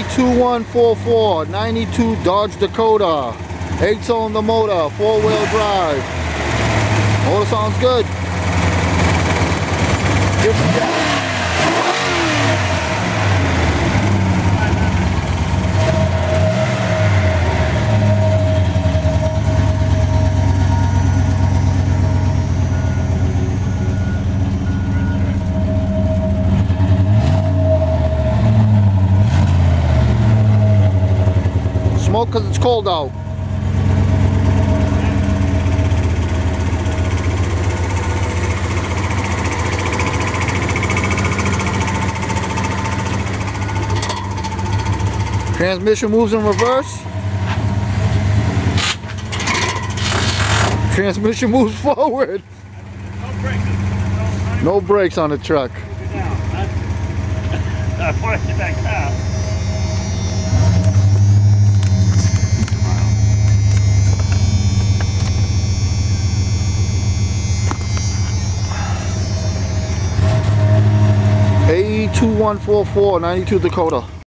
AE2144 92 Dodge Dakota, 8-cylinder motor, 4-wheel drive. Motor sounds good. Give me that. Smoke because it's cold out. Transmission moves in reverse. Transmission moves forward. No brakes on the truck. I want to get that car. AE2144 92 Dakota.